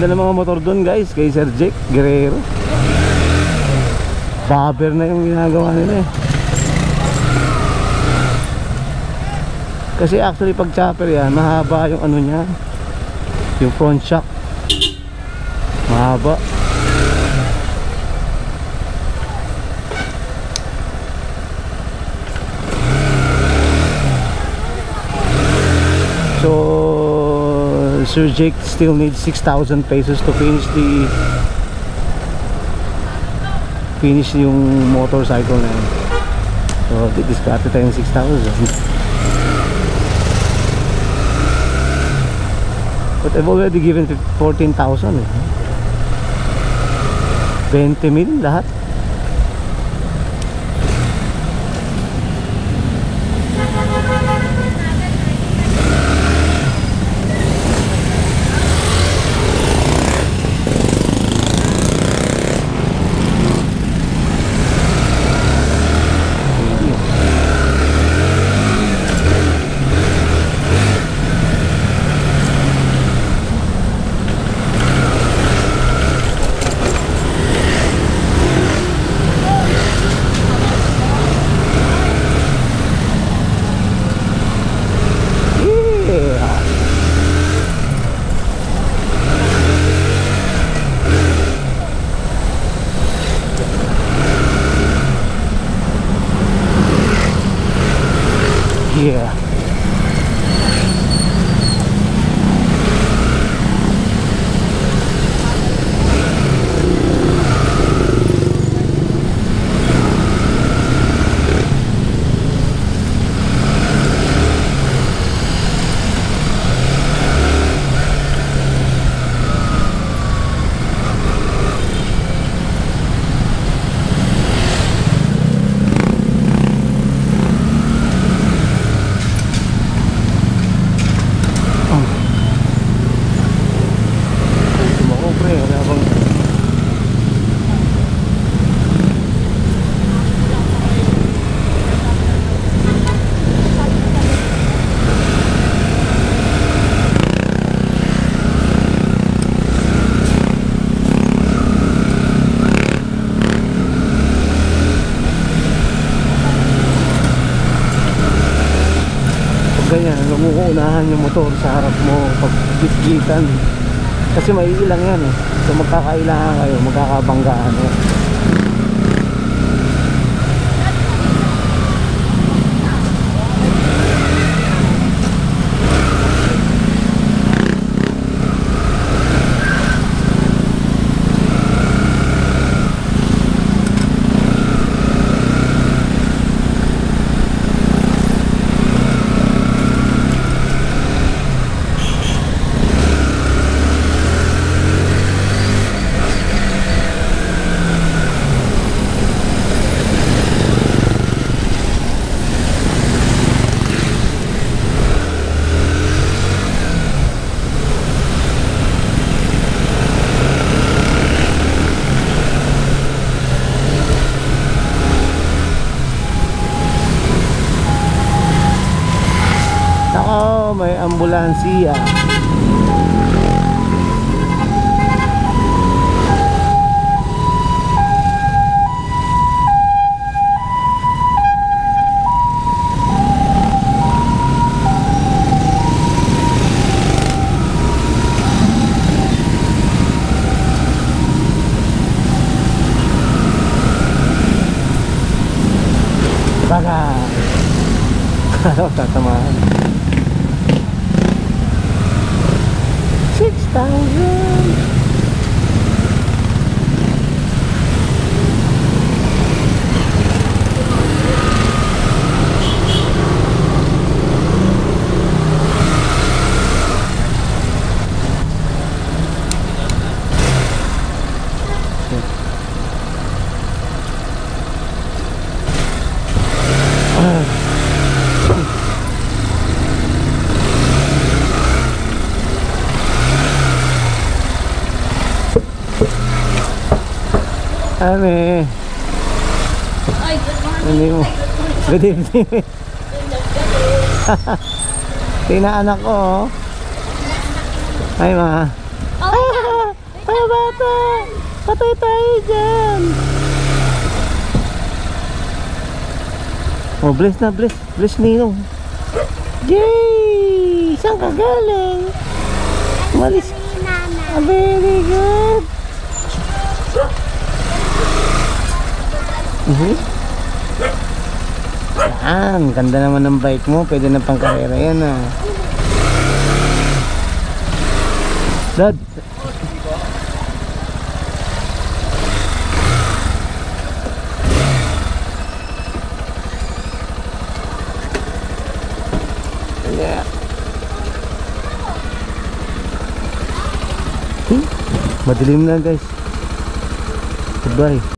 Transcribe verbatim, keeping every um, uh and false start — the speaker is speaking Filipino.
Ganda ng mga motor doon guys, kay Sir Jake Guerrero. Bobber na yung ginagawa nila eh. Kasi actually pag chopper yan, mahaba yung ano niya, yung front shock. Mahaba. So Sir Jake still needs six thousand pesos to finish the finish yung motorcycle na yun. So didiskarte tayo ng six thousand. But I've already given fourteen thousand eh. twenty mil lahat. Yeah. Ganyan, umuunahan yung motor sa harap mo pag bitbitan. Kasi maiilang yan eh. So magkakailangan kayo, magkakabanggaan eh. Nako, may ambulansya. Baka ano tatamaan. Six thousand. Ame. Ay, good morning. Good evening. Tina anak ko. Oh. Ay ma. Oh, mga bata! Patay tayo dyan! Oh, bless na, bless. Bless Ninong. Yay! Saan ka galing? Umalis. Ah, very good. Mhm. Yan, ganda naman ng bike mo. Pwede na pang karera yan ah. Dad. Yeah. Hmm? Madilim na guys. Goodbye.